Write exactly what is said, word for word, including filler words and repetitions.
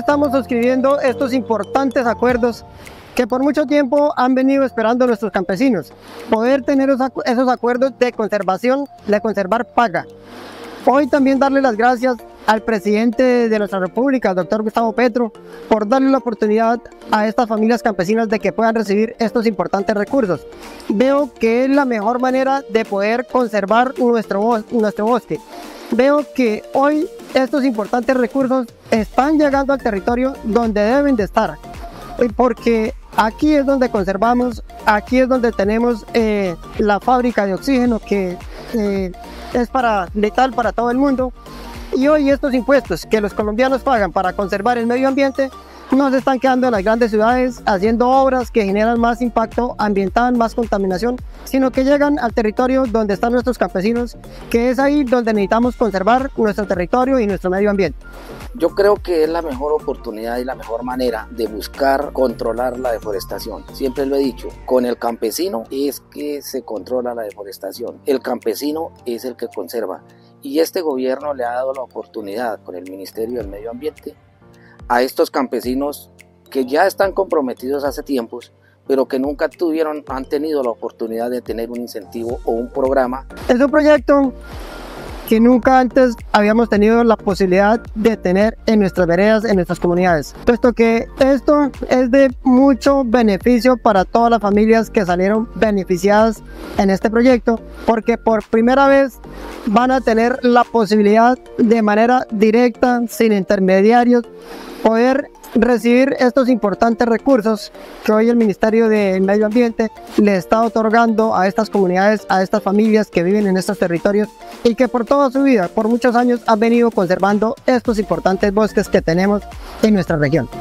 estamos suscribiendo estos importantes acuerdos que por mucho tiempo han venido esperando nuestros campesinos, poder tener esos acuerdos de conservación, de conservar paga. Hoy también darle las gracias al presidente de nuestra república, el doctor Gustavo Petro, por darle la oportunidad a estas familias campesinas de que puedan recibir estos importantes recursos. Veo que es la mejor manera de poder conservar nuestro, nuestro bosque. Veo que hoy estos importantes recursos están llegando al territorio donde deben de estar, porque aquí es donde conservamos, aquí es donde tenemos eh, la fábrica de oxígeno que eh, es para, letal para todo el mundo. Y hoy estos impuestos que los colombianos pagan para conservar el medio ambiente no se están quedando en las grandes ciudades haciendo obras que generan más impacto ambiental, más contaminación, sino que llegan al territorio donde están nuestros campesinos, que es ahí donde necesitamos conservar nuestro territorio y nuestro medio ambiente. Yo creo que es la mejor oportunidad y la mejor manera de buscar controlar la deforestación. Siempre lo he dicho, con el campesino es que se controla la deforestación. El campesino es el que conserva. Y este gobierno le ha dado la oportunidad con el Ministerio del Medio Ambiente a estos campesinos que ya están comprometidos hace tiempos, pero que nunca tuvieron, han tenido la oportunidad de tener un incentivo o un programa. Es un proyecto que nunca antes habíamos tenido la posibilidad de tener en nuestras veredas, en nuestras comunidades, puesto que esto es de mucho beneficio para todas las familias que salieron beneficiadas en este proyecto, porque por primera vez van a tener la posibilidad de manera directa, sin intermediarios, poder recibir estos importantes recursos que hoy el Ministerio del Medio Ambiente le está otorgando a estas comunidades, a estas familias que viven en estos territorios y que por toda su vida, por muchos años, han venido conservando estos importantes bosques que tenemos en nuestra región.